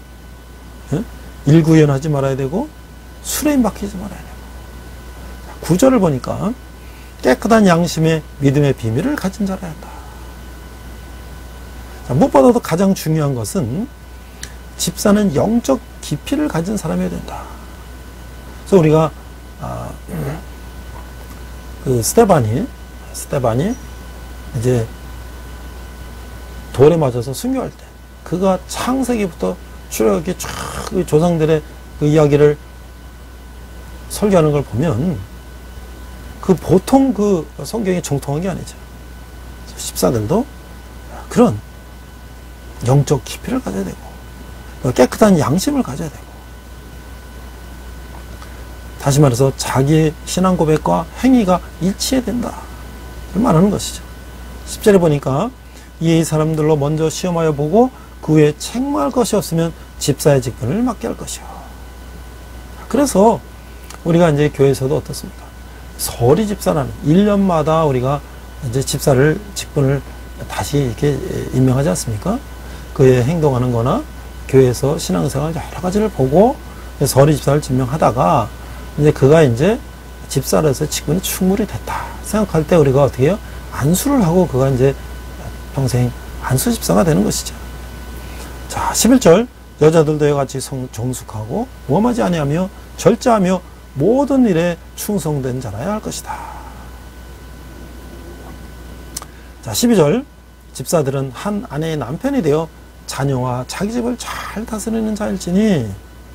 일구연하지 말아야 되고 술에 임박히지 말아야 되고. 구 절을 보니까 깨끗한 양심의 믿음의 비밀을 가진 자라야 한다. 자, 무엇보다도 가장 중요한 것은 집사는 영적 깊이를 가진 사람이어야 된다. 그래서 우리가 아, 그 스테반이 스테반이 이제 돌에 맞아서 순교할 때 그가 창세기부터 출애굽기 쫙 조상들의 그 이야기를 설교하는 걸 보면 그 보통 그 성경에 정통한 게 아니죠. 집사들도 그런 영적 깊이를 가져야 되고 깨끗한 양심을 가져야 되고, 다시 말해서 자기의 신앙 고백과 행위가 일치해야 된다 말하는 것이죠. 십 절에 보니까 이에 이 사람들로 먼저 시험하여 보고 그 후에 책망할 것이 없으면 집사의 직분을 맡게 할 것이요. 그래서 우리가 이제 교회에서도 어떻습니까? 서리 집사라는 일 년마다 우리가 이제 집사를 직분을 다시 이렇게 임명하지 않습니까? 그의 행동하는 거나 교회에서 신앙생활 여러 가지를 보고 서리 집사를 증명하다가 이제 그가 이제 집사로서 직분이 충분히 됐다 생각할 때 우리가 어떻게 해요? 안수를 하고 그가 이제 평생 안수 집사가 되는 것이죠. 자, 십일 절 여자들도 이와 같이 성, 정숙하고 모험하지 아니하며 절제하며 모든 일에 충성된 자라야 할 것이다. 자, 십이 절 집사들은 한 아내의 남편이 되어 자녀와 자기 집을 잘 다스리는 자일지니.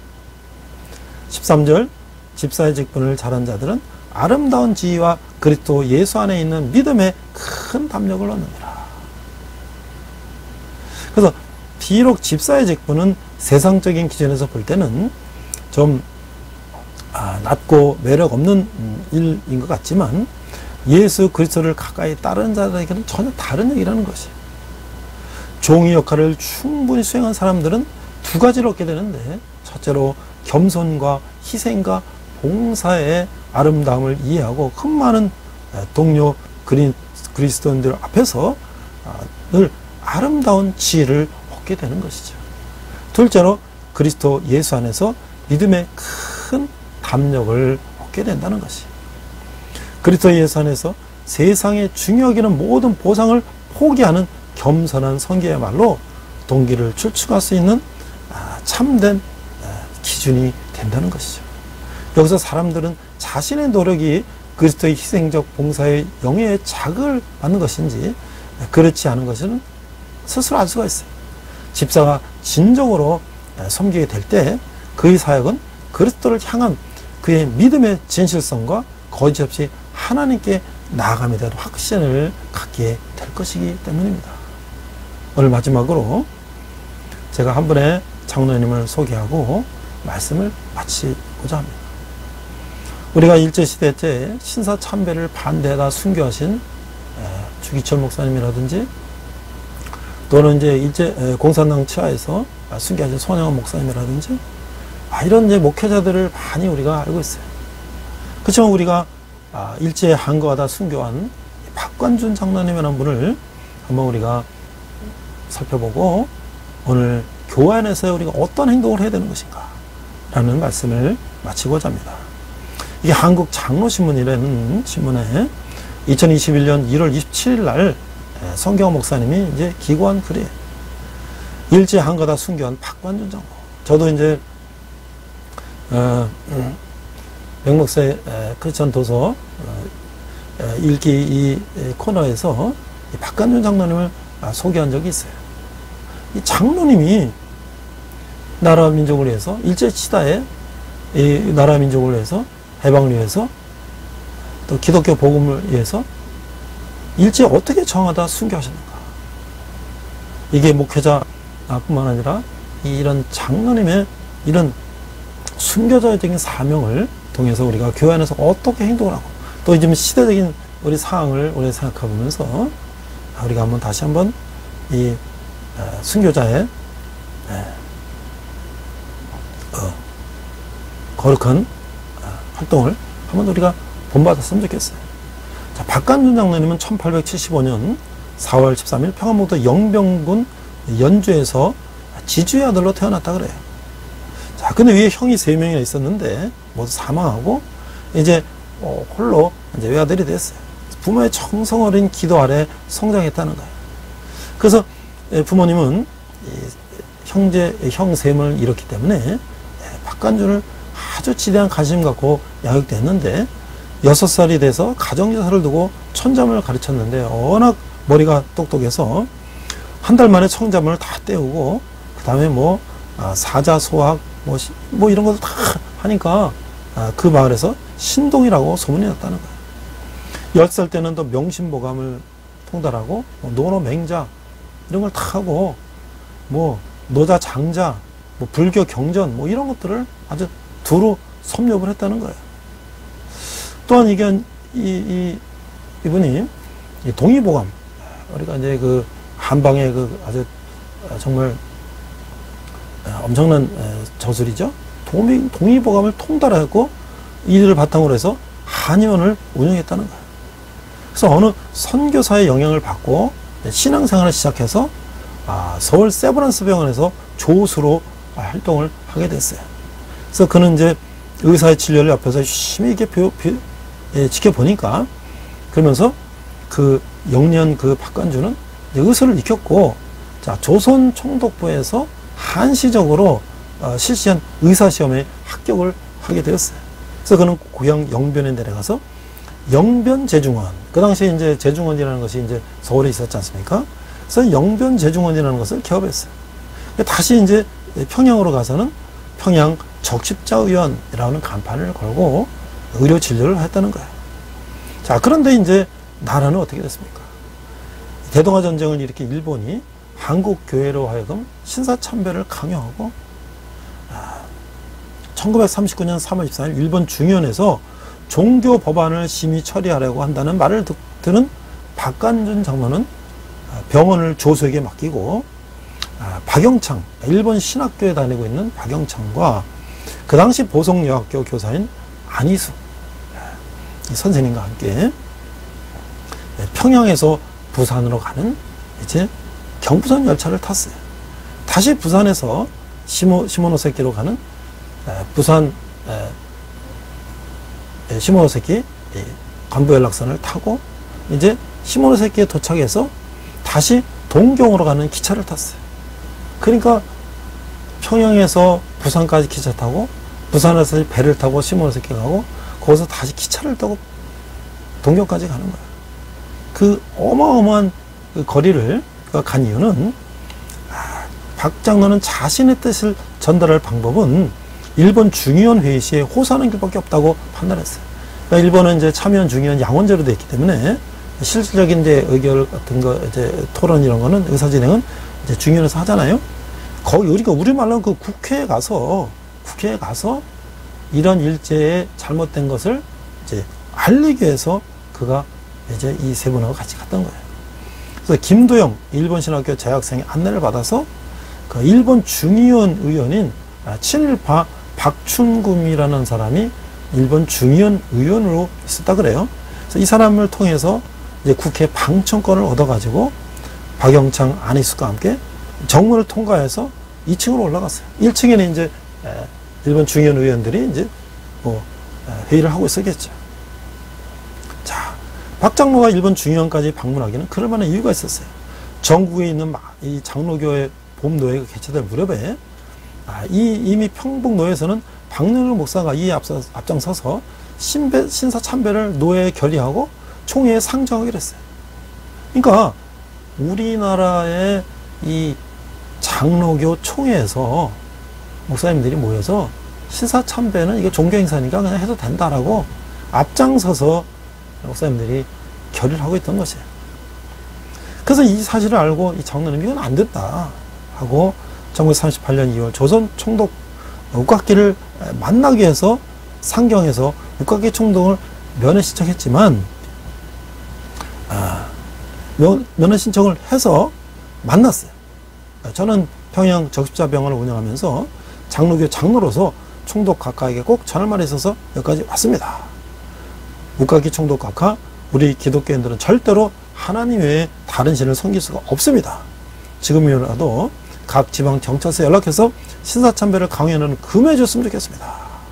십삼 절 집사의 직분을 잘한 자들은 아름다운 지위와 그리스도 예수 안에 있는 믿음에 큰 담력을 얻느니라. 그래서 비록 집사의 직분은 세상적인 기준에서 볼 때는 좀 아, 낮고 매력 없는 일인 것 같지만 예수 그리스도를 가까이 따르는 자들에게는 전혀 다른 얘기라는 것이. 종의 역할을 충분히 수행한 사람들은 두 가지를 얻게 되는데, 첫째로 겸손과 희생과 봉사의 아름다움을 이해하고 큰 많은 동료 그리스도인들 앞에서 늘 아름다운 지혜를 얻게 되는 것이죠. 둘째로 그리스도 예수 안에서 믿음의 큰 담력을 얻게 된다는 것이. 그리스도 예수 안에서 세상에 중요하게 여기는 모든 보상을 포기하는 겸손한 성계야말로 동기를 출축할 수 있는 참된 기준이 된다는 것이죠. 여기서 사람들은 자신의 노력이 그리스도의 희생적 봉사의 영예의 자극을 받는 것인지 그렇지 않은 것은 스스로 알 수가 있어요. 집사가 진정으로 섬기게 될 때 그의 사역은 그리스도를 향한 그의 믿음의 진실성과 거짓 없이 하나님께 나아감에 대한 확신을 갖게 될 것이기 때문입니다. 오늘 마지막으로 제가 한 분의 장로님을 소개하고 말씀을 마치고자 합니다. 우리가 일제시대 때 신사참배를 반대하다 순교하신 주기철 목사님이라든지 또는 이제 일제 공산당 치하에서 순교하신 손영원 목사님이라든지 이런 이제 목회자들을 많이 우리가 알고 있어요. 그렇지만 우리가 일제 한거하다 순교한 박관준 장로님이라는 분을 한번 우리가 살펴보고 오늘 교회 안에서 우리가 어떤 행동을 해야 되는 것인가 라는 말씀을 마치고자 합니다. 이게 한국 장로신문이라는 신문에 이천이십일 년 일월 이십칠일 날 성경호 목사님이 이제 기고한 글이에요. 일제 한거다 순교한 박관준 장로. 저도 이제 어, 음, 명목사의 크리스천 도서 어, 읽기 이 코너에서 이 박관준 장로님을 소개한 적이 있어요. 이 장로님이 나라 민족을 위해서 일제 시대에 이 나라 민족을 위해서 해방을 위해서 또 기독교 복음을 위해서 일제에 어떻게 정하다 순교하셨는가. 이게 목회자뿐만 아니라 이런 장로님의 이런 순교자적인 사명을 통해서 우리가 교회 안에서 어떻게 행동을 하고 또 지금 시대적인 우리 상황을 우리가 생각해 보면서 우리가 한번 다시 한번 이 순교자의 어, 거룩한 활동을 한번 우리가 본받았으면 좋겠어요. 자, 박관준 장로님은 천팔백칠십오 년 사월 십삼일 평안북도 영병군 연주에서 지주의 아들로 태어났다 그래요. 자, 근데 위에 형이 세 명이나 있었는데 모두 사망하고 이제 어, 홀로 이제 외아들이 됐어요. 부모의 정성 어린 기도 아래 성장했다는 거예요. 그래서 부모님은 형제, 형 셈을 잃었기 때문에 박관준을 아주 지대한 관심 갖고 양육됐는데 여섯 살이 돼서 가정교사를 두고 천자문을 가르쳤는데 워낙 머리가 똑똑해서 한 달 만에 청자문을 다 떼우고 그 다음에 뭐 사자, 소학 뭐, 뭐 이런 것도 다 하니까 그 마을에서 신동이라고 소문이 났다는 거예요. 열 살 때는 또 명심보감을 통달하고 뭐 노노 맹자 이런 걸 다 하고 뭐 노자 장자 뭐 불교 경전 뭐 이런 것들을 아주 두루 섭렵을 했다는 거예요. 또한 이게 이, 이 이분이 이 동의보감 우리가 이제 그 한방의 그 아주 정말 엄청난 저술이죠. 동의, 동의보감을 통달하고 이들을 바탕으로 해서 한의원을 운영했다는 거예요. 그래서 어느 선교사의 영향을 받고 신앙생활을 시작해서 아, 서울 세브란스 병원에서 조수로 활동을 하게 됐어요. 그래서 그는 이제 의사의 진료를 옆에서 열심히 이렇게 표, 표, 예, 지켜보니까, 그러면서 그 영리한 그 박관주는 의술을 익혔고, 자, 조선 총독부에서 한시적으로 어, 실시한 의사시험에 합격을 하게 되었어요. 그래서 그는 고향 영변에 내려가서 영변제중원, 그 당시에 이제 제중원이라는 것이 이제 서울에 있었지 않습니까? 그래서 영변제중원이라는 것을 개업했어요. 다시 이제 평양으로 가서는 평양 적십자의원이라는 간판을 걸고 의료 진료를 했다는 거예요. 자, 그런데 이제 나라는 어떻게 됐습니까? 대동아 전쟁을 일으킨 일본이 한국 교회로 하여금 신사참배를 강요하고, 아, 천구백삼십구 년 삼월 십사일 일본 중의원에서 종교 법안을 심의 처리하려고 한다는 말을 듣, 들은 박관준 장로는 병원을 조수에게 맡기고, 아, 박영창, 일본 신학교에 다니고 있는 박영창과 그 당시 보성여학교 교사인 안희수 이 선생님과 함께 평양에서 부산으로 가는 이제 경부선 열차를 탔어요. 다시 부산에서 시모, 시모노세키로 가는 부산 시모노세키 간부연락선을 타고 이제 시모노세키에 도착해서 다시 동경으로 가는 기차를 탔어요. 그러니까 평양에서 부산까지 기차 타고, 부산에서 배를 타고 시모노세키 가고, 거기서 다시 기차를 타고 동경까지 가는 거예요. 그 어마어마한 그 거리를 간 이유는, 아, 박 장로는 자신의 뜻을 전달할 방법은 일본 중의원 회의 시에 호소하는 길밖에 없다고 판단했어요. 그러니까 일본은 이제 참여원, 중의원, 양원제로 되어 있기 때문에 실질적인 이제 의결 같은 거, 이제 토론 이런 거는 의사진행은 이제 중의원에서 하잖아요. 거기 우리가 우리말로 그 국회에 가서 국회에 가서 이런 일제의 잘못된 것을 이제 알리기 위해서 그가 이제 이 세 분하고 같이 갔던 거예요. 그래서 김도영 일본 신학교 재학생의 안내를 받아서 그 일본 중의원 의원인 친일파 박춘금이라는 사람이 일본 중의원 의원으로 있었다 그래요. 그래서 이 사람을 통해서 이제 국회 방청권을 얻어가지고 박영창, 안희수과 함께 정문을 통과해서 이 층으로 올라갔어요. 일 층에는 이제 일본 중의원 의원들이 이제 뭐 회의를 하고 있었겠죠. 자, 박 장로가 일본 중의원까지 방문하기는 그럴 만한 이유가 있었어요. 전국에 있는 이 장로교회 봄노회가 개최될 무렵에 이 이미 평북노회에서는 박능률 목사가 이에 앞서, 앞장서서 신배, 신사참배를 노회에 결의하고 총회에 상정하기로 했어요. 그러니까 우리나라의 이 장로교 총회에서 목사님들이 모여서 신사참배는 이게 종교행사니까 그냥 해도 된다라고 앞장서서 목사님들이 결의를 하고 있던 것이에요. 그래서 이 사실을 알고 이 장로님이 이건 안 됐다 하고 천구백삼십팔 년 이월 조선 총독 국학기를 만나기 위해서 상경해서 국학기 총독을 면회 신청했지만, 아, 면회 신청을 해서 만났어요. 저는 평양 적십자병원을 운영하면서 장로교 장로로서 총독 각하에게 꼭 전할 말이 있어서 여기까지 왔습니다. 국학기 총독 각하, 우리 기독교인들은 절대로 하나님 외에 다른 신을 섬길 수가 없습니다. 지금이라도 각 지방 경찰서에 연락해서 신사참배를 강요하는 금해 줬으면 좋겠습니다.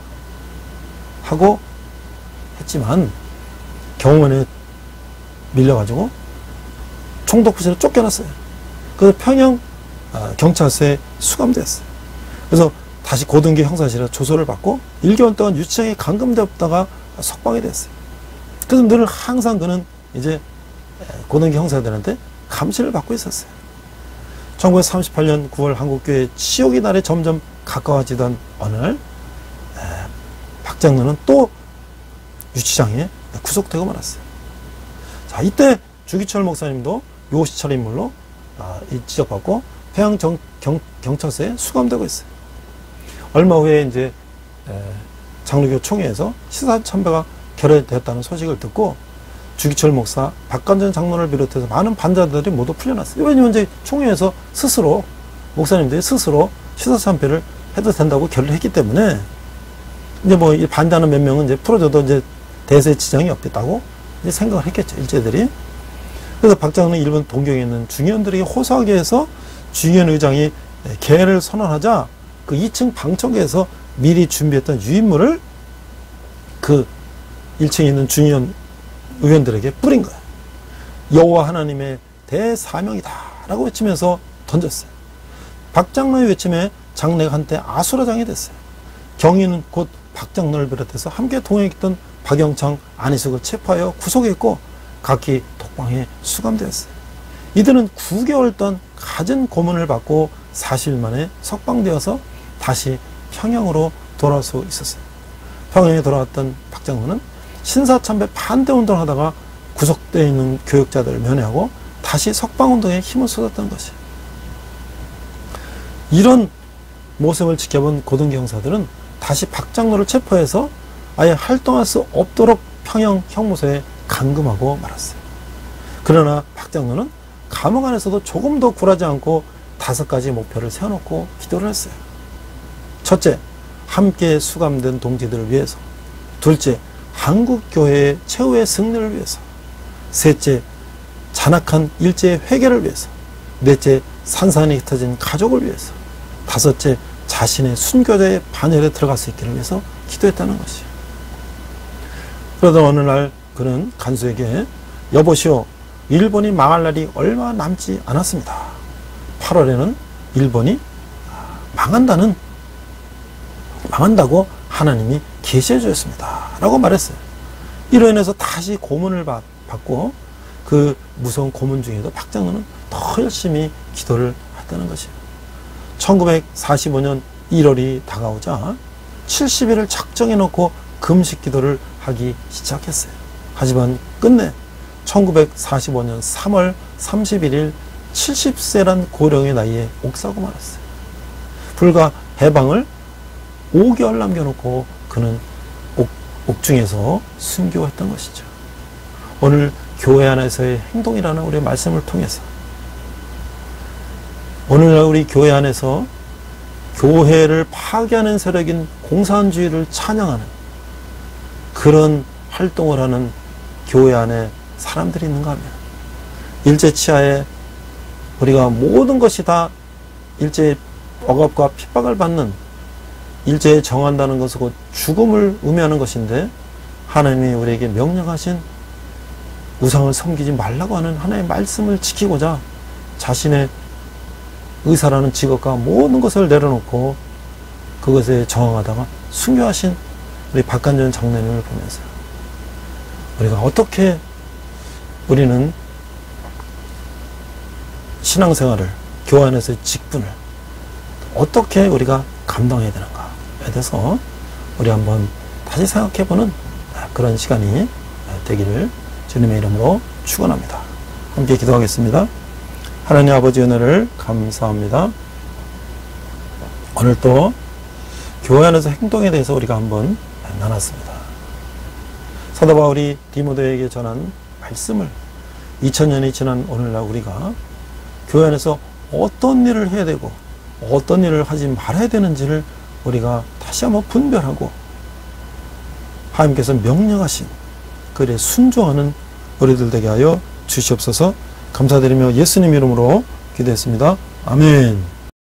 하고 했지만 경호원에 밀려가지고 총독부실에 쫓겨났어요. 그래서 평양 경찰서에 수감되었어요. 그래서 다시 고등교 형사실에 조소를 받고 일 개월 동안 유치장에 감금되었다가 석방이 됐어요. 그래서 늘 항상 그는 이제 고등교 형사들한테 감시를 받고 있었어요. 천구백삼십팔 년 구월 한국교회 치욕의 날에 점점 가까워지던 어느 날 박 장로는 또 유치장에 구속되고 말았어요. 자, 이때 주기철 목사님도 요시철 인물로 지적받고 평양 경, 경, 경찰서에 수감되고 있어요. 얼마 후에 이제 장로교 총회에서 신사참배가 결의되었다는 소식을 듣고 주기철 목사, 박관전 장로를 비롯해서 많은 반자들이 모두 풀려났어요. 왜냐면 이제 총회에서 스스로, 목사님들이 스스로 신사참배를 해도 된다고 결의를 했기 때문에, 이제 뭐 반대하는 몇 명은 이제 풀어줘도 이제 대세 지장이 없겠다고 이제 생각을 했겠죠, 일제들이. 그래서 박 장로는 일본 동경에 있는 중의원들에게 호소하기 위해서 주의원 의장이 개를 선언하자 그 이 층 방청객에서 미리 준비했던 유인물을 그 일 층에 있는 주의원 의원들에게 뿌린 거예요. 여호와 하나님의 대사명이다 라고 외치면서 던졌어요. 박장로의 외침에 장례가 한때 아수라장이 됐어요. 경위는 곧 박장로를 비롯해서 함께 동행했던 박영창, 안희숙을 체포하여 구속했고 각기 독방에 수감되었어요. 이들은 구 개월 동안 갖은 고문을 받고 사십 일 만에 석방되어서 다시 평양으로 돌아올 수 있었어요. 평양에 돌아왔던 박장로는 신사참배 반대운동을 하다가 구속되어 있는 교역자들을 면회하고 다시 석방운동에 힘을 쏟았던 것이에요. 이런 모습을 지켜본 고등기 형사들은 다시 박장로를 체포해서 아예 활동할 수 없도록 평양 형무소에 감금하고 말았어요. 그러나 박장로는 감옥 안에서도 조금 더 굴하지 않고 다섯 가지 목표를 세워놓고 기도를 했어요. 첫째, 함께 수감된 동지들을 위해서. 둘째, 한국교회의 최후의 승리를 위해서. 셋째, 잔악한 일제의 회개를 위해서. 넷째, 산산이 흩어진 가족을 위해서. 다섯째, 자신의 순교자의 반열에 들어갈 수 있기를 위해서 기도했다는 것이에요. 그러던 어느 날 그는 간수에게 여보시오, 일본이 망할 날이 얼마 남지 않았습니다. 팔월에는 일본이 망한다는 망한다고 하나님이 계시해 주셨습니다 라고 말했어요. 이로 인해서 다시 고문을 받, 받고 그 무서운 고문 중에도 박장로는 더 열심히 기도를 했다는 것이에요. 천구백사십오 년 일월이 다가오자 칠십 일을 작정해 놓고 금식 기도를 하기 시작했어요. 하지만 끝내 천구백사십오 년 삼월 삼십일 일 칠십 세란 고령의 나이에 옥사고 말았어요. 불과 해방을 오 개월 남겨놓고 그는 옥, 옥중에서 순교했던 것이죠. 오늘 교회 안에서의 행동이라는 우리의 말씀을 통해서 오늘날 우리 교회 안에서 교회를 파괴하는 세력인 공산주의를 찬양하는 그런 활동을 하는 교회 안에 사람들이 있는가 하면 일제 치하에 우리가 모든 것이 다 일제의 억압과 핍박을 받는 일제에 정한다는 것은 곧 죽음을 의미하는 것인데 하나님이 우리에게 명령하신 우상을 섬기지 말라고 하는 하나님의 말씀을 지키고자 자신의 의사라는 직업과 모든 것을 내려놓고 그것에 저항하다가 순교하신 우리 박간전 장로님을 보면서 우리가 어떻게 우리는 신앙생활을 교회 안에서의 직분을 어떻게 우리가 감당해야 되는가에 대해서 우리 한번 다시 생각해보는 그런 시간이 되기를 주님의 이름으로 축원합니다. 함께 기도하겠습니다. 하나님 아버지 은혜를 감사합니다. 오늘 또 교회 안에서 행동에 대해서 우리가 한번 나눴습니다. 사도 바울이 디모데에게 전한 말씀을 이천 년이 지난 오늘날 우리가 교회 안에서 어떤 일을 해야 되고 어떤 일을 하지 말아야 되는지를 우리가 다시 한번 분별하고 하나님께서 명령하신 그에 순종하는 우리들 되게 하여 주시옵소서. 감사드리며 예수님 이름으로 기도했습니다. 아멘.